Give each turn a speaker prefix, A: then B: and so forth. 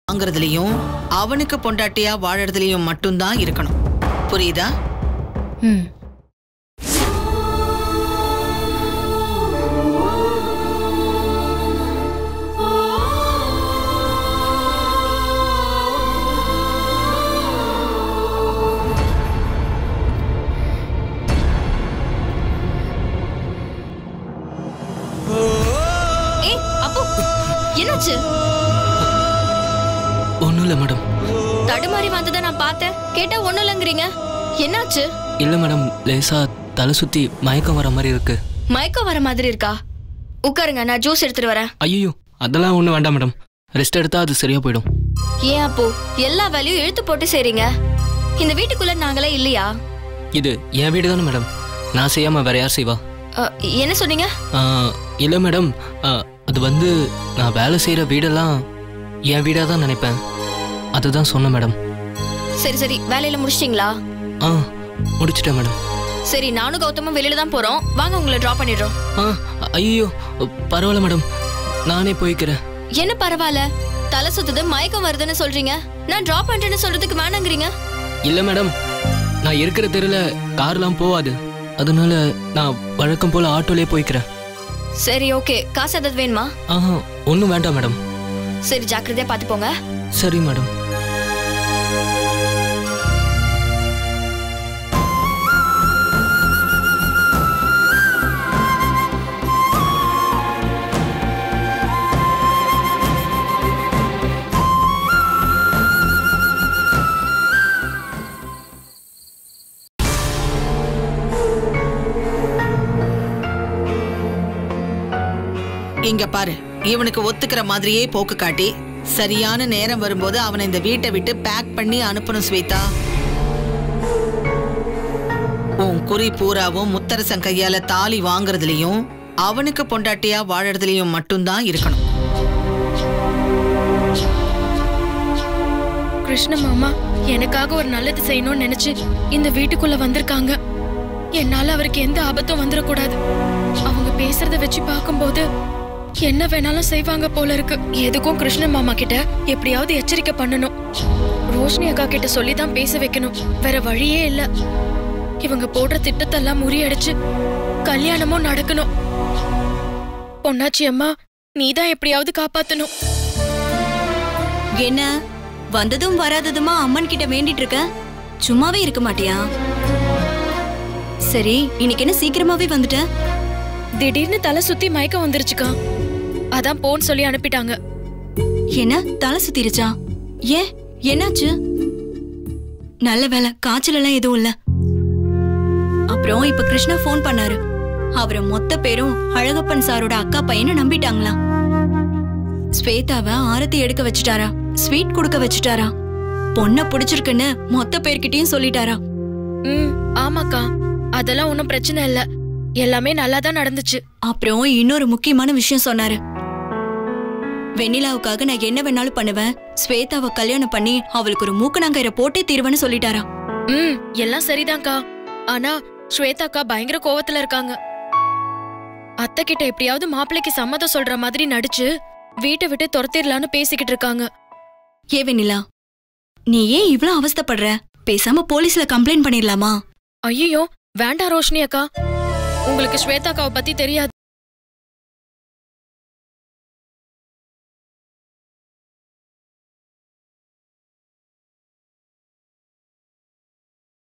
A: வாங்குறதுலயும் அவனுக்கு பொண்டாட்டியா வாழறதுலயும் மட்டும்தான் இருக்கணும். புரியுதா?
B: என்னாச்சு?
C: ஒண்ணும் இல்ல மேடம்.
B: தடுமாறி வந்ததை நான் பார்த்தேன். கேட்டா ஒண்ணும் இல்லங்கறீங்க. என்னாச்சு?
C: இல்ல மேடம், லேசா தலை சுத்தி மயக்கம் வர மாதிரி இருக்கு.
B: மயக்கம் வர மாதிரி இருக்கா? உட்காருங்க, நான் ஜூஸ் எடுத்துட்டு வரேன்.
C: ஐயோ, அதெல்லாம் ஒண்ணும் வேண்டாம் மேடம். ரெஸ்ட் எடுத்தா அது சரியா போயிடும்.
B: ஏன் அப்போ எல்லா வேலையும் இழுத்து போட்டு செய்றீங்க? இந்த வீட்டுக்குள்ள நாங்களே இல்லையா?
C: இது என் வீடு தானே மேடம். நான் செய்யாம வேற யார் செய்வா?
B: என்ன சொன்னீங்க?
C: இல்ல மேடம், அது வந்து நான் வேலை செய்யற வீடெல்லாம் என் வீடா தான் நினைப்பேன். அதுதான் சொன்னேன் மேடம்.
B: சரி சரி, வேலையில முடிச்சிட்டீங்களா?
C: முடிச்சிட்டேன் மேடம்.
B: சரி, நானும் கௌதமும் வெளியில தான் போறோம். வாங்க, உங்களை டிராப் பண்ணிடுறோம்.
C: ஐயோ பரவாயில்ல மேடம், நானே போய்க்கிறேன்.
B: என்ன பரவாயில்ல? தலை சுத்துது, மயக்கம் வருதுன்னு சொல்றீங்க. நான் டிராப் பண்றேன்னு சொல்றதுக்கு வேணாங்கிறீங்க.
C: இல்ல மேடம், நான் இருக்கிற தெருல கார்லாம் போவாது. அதனால நான் வழக்கம் போல ஆட்டோலயே போய்க்கிறேன்.
B: சரி, ஓகே. காசு ஏதாவது வேணுமா?
C: ஒன்றும் வேண்டாம் மேடம்.
B: சரி, ஜாக்கிரதையா பார்த்து போங்க.
C: சரி மேடம்.
A: இங்க பாரு, இவனுக்கு ஒத்துக்கிற மாதிரியே போக்கு காட்டி சரியான நேரம் வரும்போது அவனை இந்த வீட்டை விட்டு பேக் பண்ணி அனுப்பணும் ஸ்வேதா. உன் குறி பூராவும் முத்தரசன் கையால தாலி வாங்குறதுலயும் அவனுக்கு பொண்டாட்டியா வாழறதுலயும் மட்டும்தான் இருக்கணும்.
D: கிருஷ்ண மாமா எனக்காக ஒரு நல்லது செய்யணும்னு நினைச்சு இந்த வீட்டுக்குள்ள வந்திருக்காங்க. என்னால அவருக்கு எந்த ஆபத்தும் வந்துடக்கூடாது. அவங்க பேசுறத வச்சு பார்க்கும்போது என்ன வேணாலும் செய்வாங்க போல இருக்கு. எதுக்கும் கிருஷ்ண மாமா கிட்ட எப்படியாவது எச்சரிக்கை பண்ணணும். ரோஷினி அக்கா கிட்ட சொல்லிதான் பேச வைக்கணும். வேற வழியே இல்ல. இவங்க போடுற திட்டத்தெல்லாம் முறியடிச்சு கல்யாணமும் நடக்கணும். பொன்னாச்சி அம்மா, நீதான் எப்படியாவது காப்பாத்தணும்.
B: என்ன வந்ததும் வராததுமா அம்மன் கிட்ட வேண்டிட்டு இருக்க? சும்மாவே இருக்க மாட்டியா? சரி, இன்னைக்கு என்ன சீக்கிரமாவே வந்துட்ட?
D: திடீர்னு தலை சுத்தி மயக்கம் வந்துருச்சுக்கா. அதான் போன்னு சொல்லி அனுப்பிட்டாங்க.
B: என்ன தலை சுத்திருச்சா? ஏன், என்னாச்சு? நல்ல வேலை, காய்ச்சல் எல்லாம் எதுவும் இல்ல. அப்புறம் இப்ப கிருஷ்ணா போன் பண்ணாரு. அவரை மொத்த பேரும் அழகப்பன் சாரோட அக்கா பையனை நம்பிட்டாங்களாம். ஸ்வேதாவை ஆரத்தி எடுக்க வச்சுட்டாரா, ஸ்வீட் கொடுக்க வச்சுட்டாரா, பொண்ண பிடிச்சிருக்குன்னு மொத்த பேர்கிட்டயும் சொல்லிட்டாரா.
D: ஆமாக்கா, அதெல்லாம் ஒன்னும் பிரச்சனை இல்ல. எல்லாமே நல்லாதான் நடந்துச்சு.
B: அப்புறம் இன்னொரு முக்கியமான விஷயம் சொன்னாரு. வெண்ணிலாவுக்காக நான் என்ன வேணாலும் பண்ணுவேன், ஸ்வேதாவை கல்யாணம் பண்ணி அவளுக்கு ஒரு மூக்கணாங்கயிற போட்டே தீர்வேன்னு சொல்லிட்டாரா.
D: எல்லாம் சரிதான்க்கா. ஆனா ஸ்வேதாக்கா பயங்கர கோவத்துல இருக்காங்க. அத்தை கிட்ட எப்படியாவது மாப்பிள்ளைக்கு சம்மதம் சொல்ற மாதிரி நடிச்சு வீட்டை விட்டு துரத்திடலான்னு பேசிக்கிட்டு இருக்காங்க.
B: ஏ வெண்ணிலா, நீ ஏன் இவ்ளோ அவஸ்தைப்படுற? பேசாம போலீஸ்ல கம்ப்ளைண்ட் பண்ணிடலாமா?
D: ஐயோ வேண்டாம் ரோஷினி அக்கா, உங்களுக்கு ஸ்வேதாக்காவை பத்தி தெரியாது.